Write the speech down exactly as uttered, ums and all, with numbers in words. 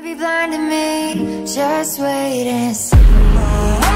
be blind to me. Just wait and see.